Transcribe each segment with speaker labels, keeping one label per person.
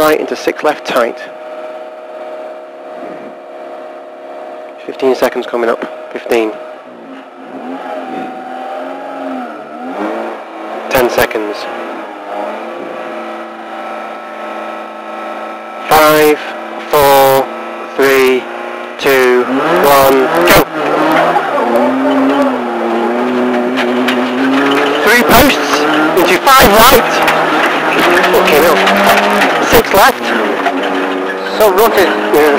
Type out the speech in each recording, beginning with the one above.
Speaker 1: right into 6 left tight. 15 seconds coming up. 15. 10 seconds. 5, 4, 3, 2, 1, go! 3 posts into 5 right. Okay, now 6 left. So rotate.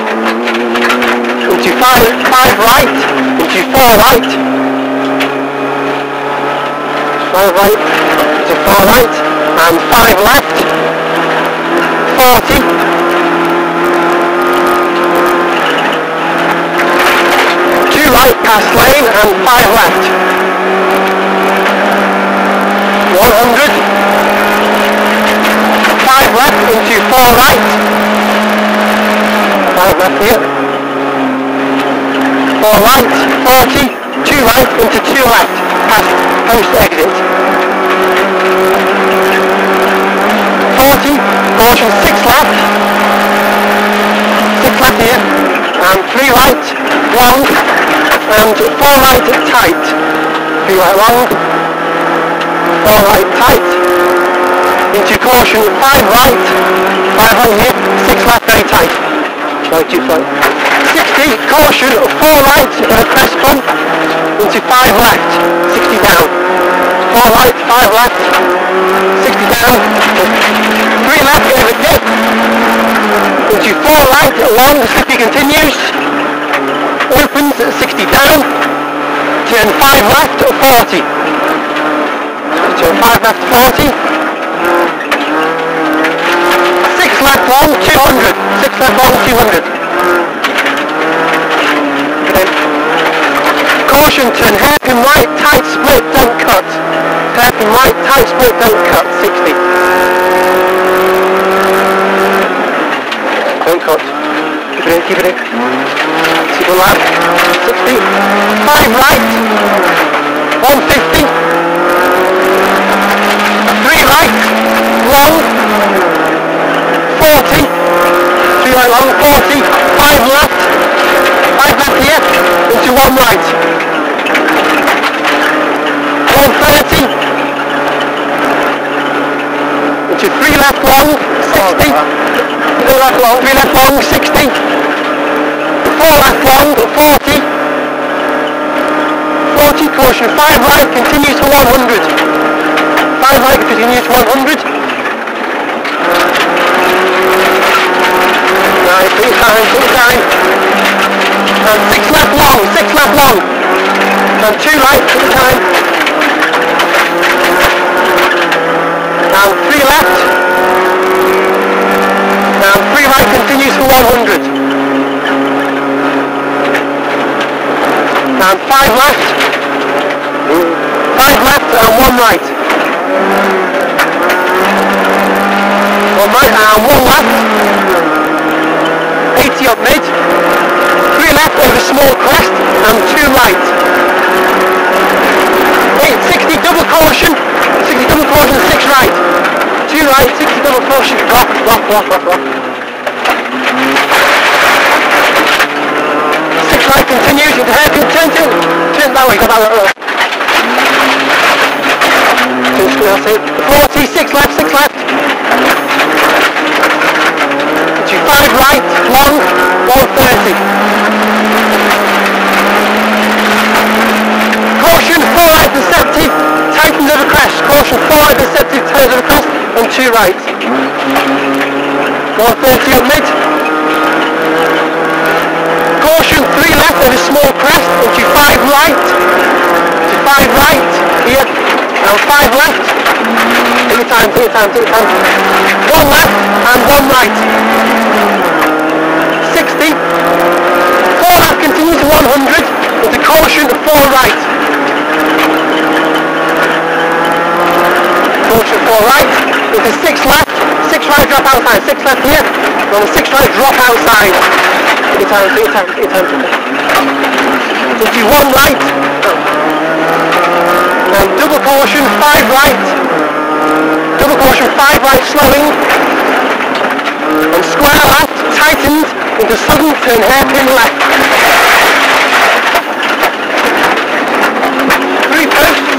Speaker 1: Into 5 right. Into 4 right. 5 right. To 4 right. And 5 left. 40. 2 right past lane and 5 left. 100. 5 left into 4 right. 5 left here. 4 right, 40, 2 right into 2 left, past post exit. 40, caution 6 left. 6 left here. And 3 right, long, and 4 right tight. 3 right long, 4 right tight. Into caution 5 right, 5 right here, 6 left very tight. Slow, too slow. 60, caution 4 right, crest bump, into 5 left, 60 down. 4 right, 5 left, 60 down. 3 left, over dip. Into 4 right, long, slippy continues. Opens 60 down. Turn 5 left, 40. Turn 5 left, 40. 6 left long, 200. 6 left long, 200. Okay. Caution, turn hairpin right, tight split, don't cut. Hairpin right, tight split, don't cut. 60. Don't cut. Keep it in, keep it in. Keep it left. 60. 5 right. 150. 3 right. Long. 40. 3 right long. 40. 5 left. 5 left here. Into 1 right. 130. Into 3 left long. 60. 3 left long. 3 left long. 60. 4 left long. 40. 40. Caution. 5 right. Continue to 100. 5 right. Continue to 100. Nice. Take time. Take time. And 6 left long. 6 left long. And 2 right. Take time. And 3 left. And 3 right continues for 100. And 5 left. 5 left and 1 right. 1 right and 1 left. 80 up mid. 3 left over small crest and 2 right. 60 double caution. 60 double caution, 6 right. 2 right, 60 double caution. Rock, rock, rock, rock, rock. 6 right continues into hairpin, turn that way, got that right. 40, 6 left, 6 left. To 5 right, long, 130. Caution, 4 right deceptive, tightens over crest. Caution, 4 right deceptive, tightens over crest, and 2 right. 130 up mid. Caution, 3 left over small crest, into 5 right. To 5 right, here, and 5 left. Take your time, take your time, take your time. 1 left, and 1 right. 60. 4 left continues to 100, into caution, 4 right. Caution 4 right, into 6 left, 6 right drop outside, 6 left here, and on the 6 right drop outside. Take your time, take your time, take your time. Into 1 right, and double caution, 5 right, double caution, 5 right slowing, and square left, tightens into sudden turn hairpin left. 3 posts,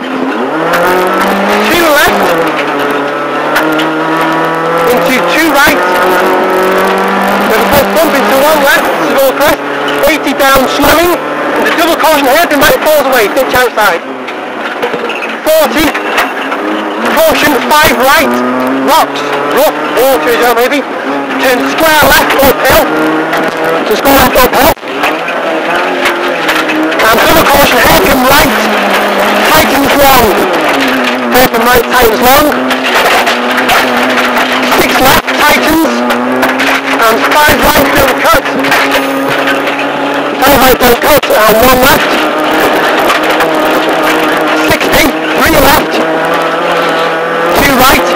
Speaker 1: 2 left, into 2 right, with a first bump into 1 left, small crest, 80 down slowing, and the double caution hairpin right falls away, ditch outside. 40, caution 5 right, rocks, rough, water is over maybe, turn square left uphill, so square left uphill, and double caution hairpin right, tightens long, hairpin right tightens long, 6 left tightens, and 5 right don't cut, 5 right don't cut, and 1 left, 60, 3 left, 2 right,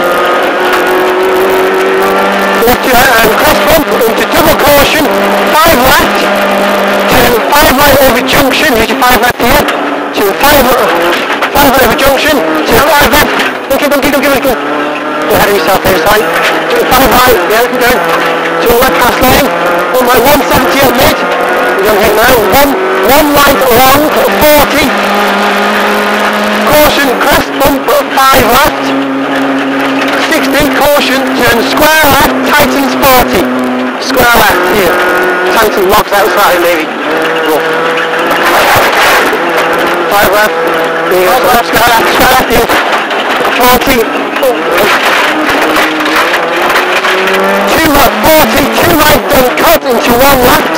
Speaker 1: and cross bump into double caution, 5 left, turn 5 right over junction, here's your 5 left here, turn 5 right over junction, turn 5 left, don't give it, go ahead of yourself here, side, turn 5 right, yeah, keep going, turn left past lane, on my 170 at mid, we're going to hit now, 1 right long, 40, caution, crest bump, 5 left, 60, caution, turn square left, tightens 40, square left here, tightens locks outside maybe, rough. 5 left, there you go, square left here, 40, 2 left, 40, 2 right, don't cut into 1 left,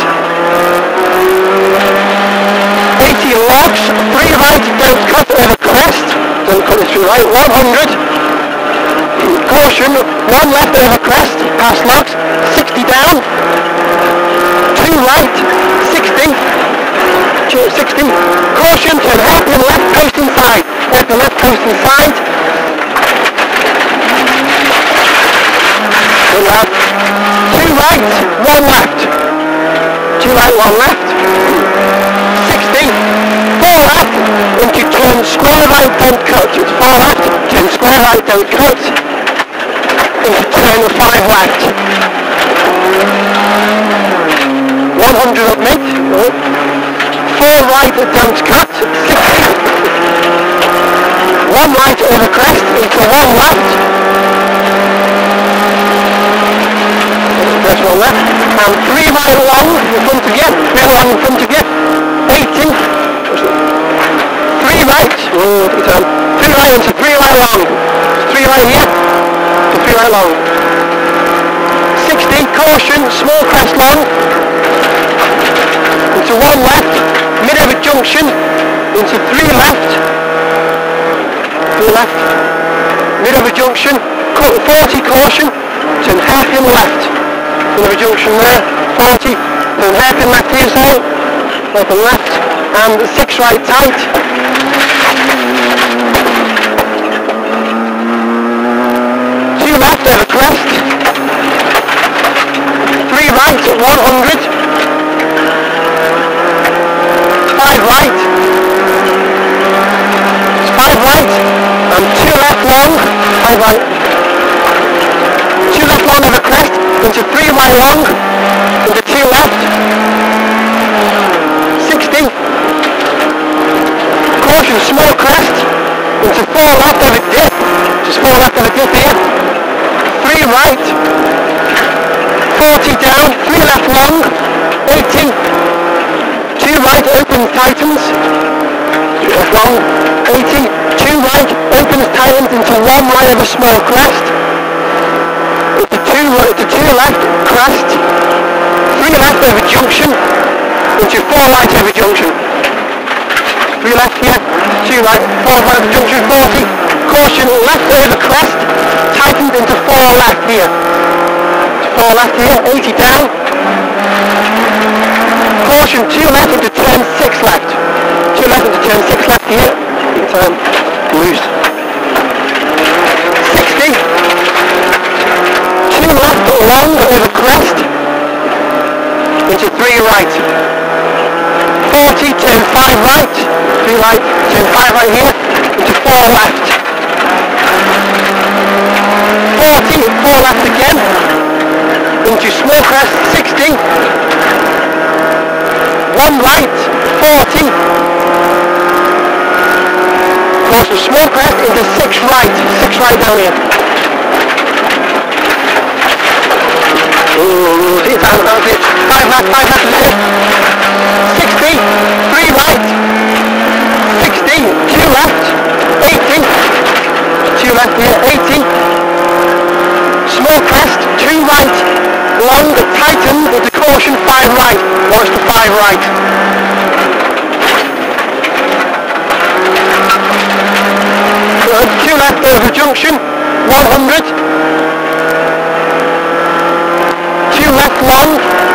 Speaker 1: 80 locks, 3 right, don't cut over crest, don't cut into right, 100, caution, 1 left over crest, past locks, 60 down, 2 right, 60, 60, caution, turn hairpin left post inside, hairpin left post inside, 2 left, 2 right, 1 left, 2 right, 1 left, 60, 4 left, into turn square right, don't cut, it's 4 left, turn square right, don't cut, into turn 5 left, 100 up mid, 4 right, don't cut, 60, 1 right over crest, into 1 left, there's 1 left, and 3 right long in front of you, 3 long in front of you, 80, 3 right, 3 right into 3 right long, 3 right here, 3 right long, 60, caution, small crest long, into 1 left, mid over junction, into 3 left, 3 left, mid over junction, 40 caution, turn hairpin left, mid over junction there, 40, turn hairpin left here, so, hairpin left, and 6 right tight, 2 left over crest, 3 right at 100, 5 right, 5 right, and 2 left long, 5 right, 2 left long over crest, into 3 right long, into 2 left, 60, caution, small crest, into 4 left over dip, just 4 left over dip here, 3 right, 40 down, 3 left long, 80, 2 right, open, tightens, 2 left long, 80, 2 right, opens, tightens into 1 right over small crest, into 2 left, crest, 3 left over junction, into 4 right over junction, 3 left here, 2 right, 4 right over junction, 40, caution, left over crest, tightened into 4 left here, 4 left here, 80 down, caution, 2 left into turn 6 left, 2 left into turn 6 left here, turn loose, 60, 2 left long over crest, into 3 right, 40, turn 5 right, 3 right, turn 5 right here, into 4 left, 40, 4 left again, into small crest, 60. One right, 40. Caution small crest into 6 right down here. Ooh, take time, that was it. 5 left, left. 60, 3 right. 60, 2 left. 80. 2 left here, 80. Small crest, 2 right. Long, tighten with the caution, 5 right. Watch the 5 right. Good, 2 left over junction, 100. 2 left long.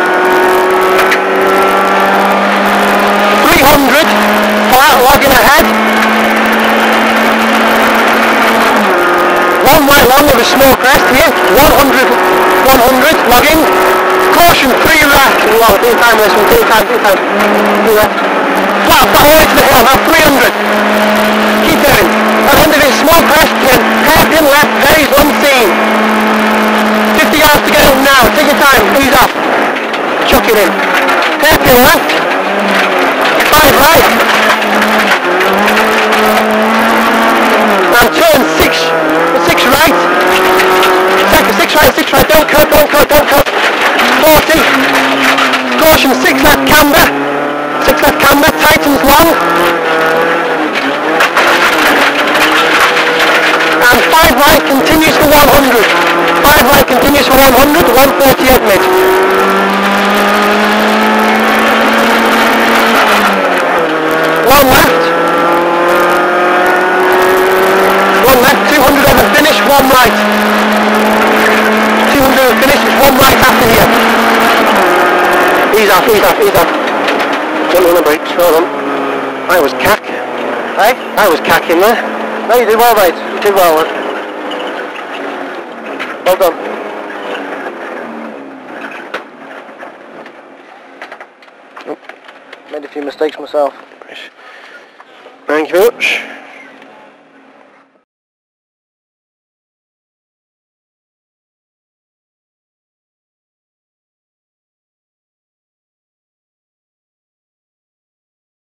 Speaker 1: 300. Flat, logging ahead. 1 right long with a small crest here. 100, logging. Caution, 3 left. Long, take time this one, take time. 2 left. Flat, all the way to the hill, now 300. Keep going. At the end of it, small crest, hairpin left, very unseen. 50 yards to get up now, take your time, ease off. Chuck it in. Hairpin left. 5 right. And turn 6 right. 6 right, don't cut. 40. Caution, 6 left camber. 6 left camber, tightens long. And 5 right continues for 100. 5 right continues for 100, 138 mid. One left. 200 over finish, 1 right. 200 over finish, 1 right after here. Ease off. Don't on the brakes, hold on. I was cack. Hey? I was cacking there. No, you did well, mate. You did well. Well done. Made a few mistakes myself. Thank you very much.